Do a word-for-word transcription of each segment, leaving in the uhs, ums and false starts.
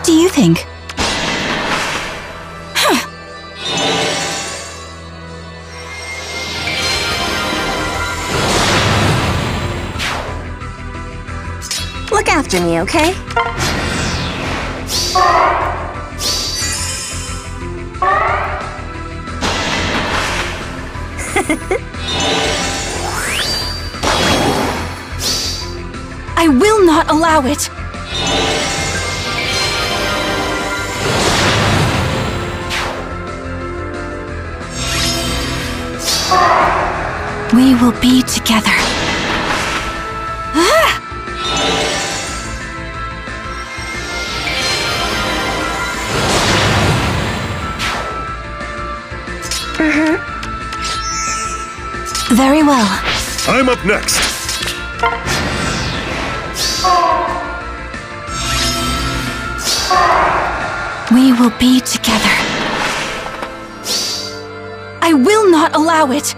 What do you think? Look after me, okay? I will not allow it! We will be together. Ah! Mm-hmm. Very well. I'm up next. We will be together. I will not allow it!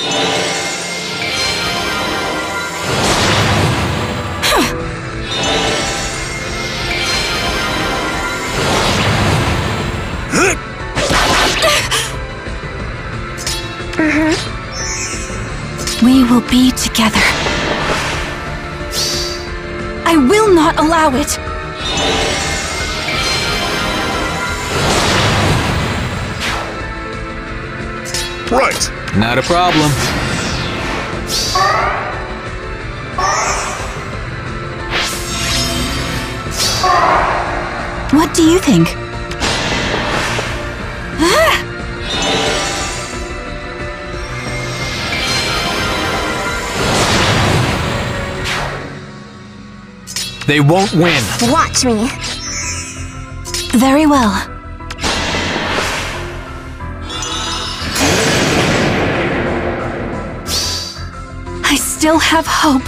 Mm-hmm. We will be together. I will not allow it! Right. Not a problem. What do you think? Ah! They won't win. Watch me. Very well. I still have hope.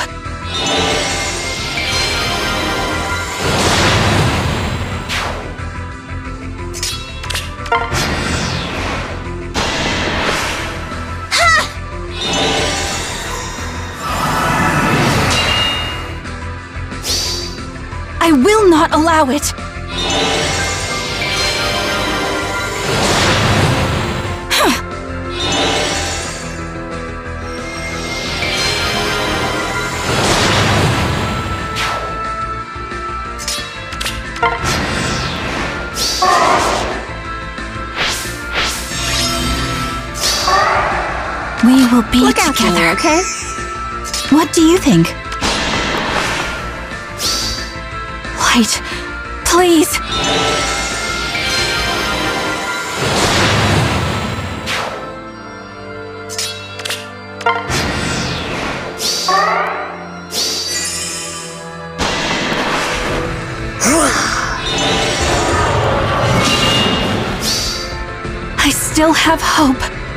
I will not allow it! We will be Look after together. me, okay? What do you think? Light, please! I still have hope.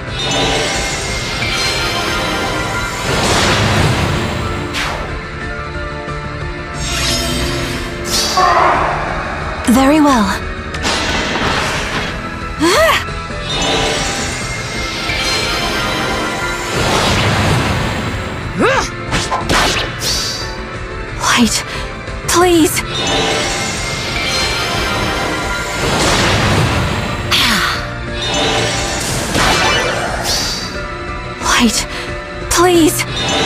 Very well. Ah! Light, please. Light, please.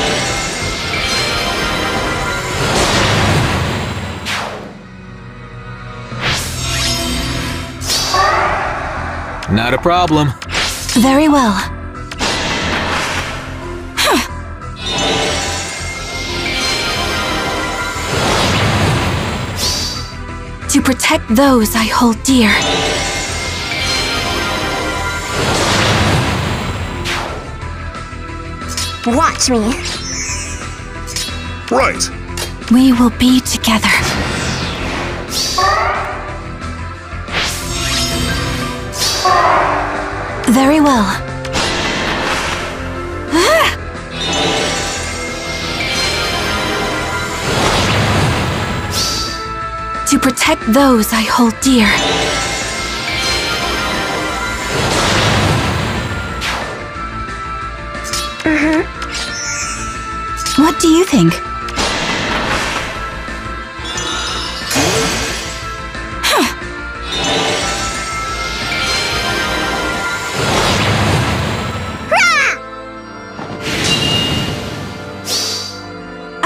Not a problem. Very well. To protect those I hold dear. Watch me. Right. We will be together. Very well. Ah! To protect those I hold dear. Mm-hmm. What do you think? Huh.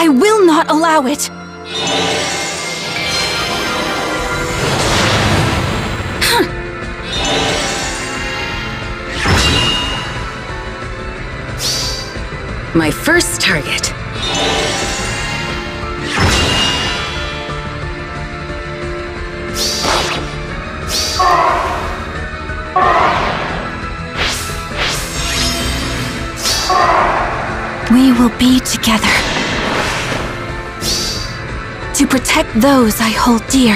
I will not allow it! My first target. We will be together. To protect those I hold dear.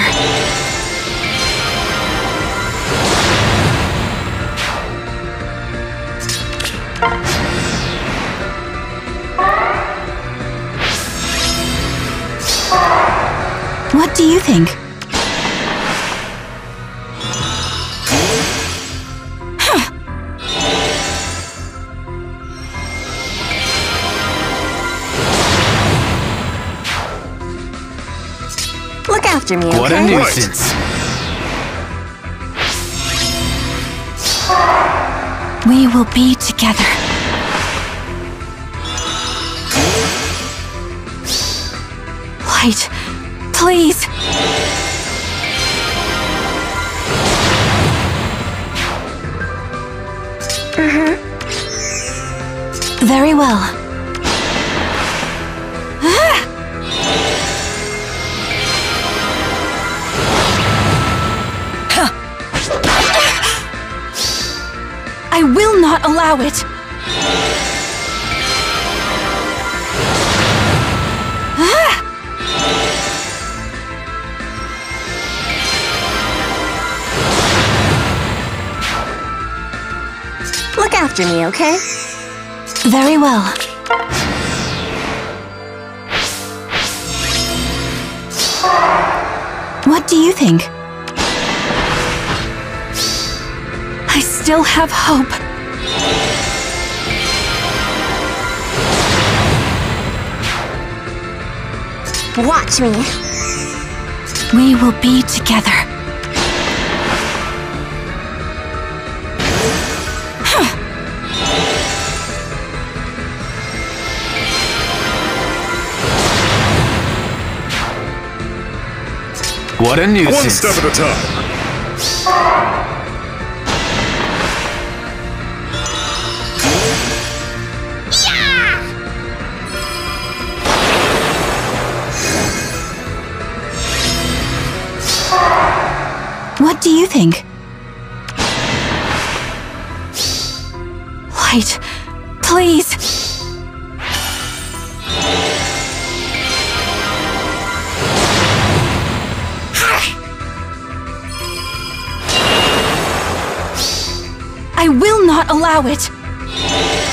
What do you think? Look after me, okay? What a nuisance. We will be together. Light, please. Mm-hmm. Very well. Ah! I will not allow it! Ah! Look after me, okay? Very well. What do you think? I still have hope. Watch me. We will be together. What a One nuisance. step at a time. What do you think? Light, please. I will not allow it!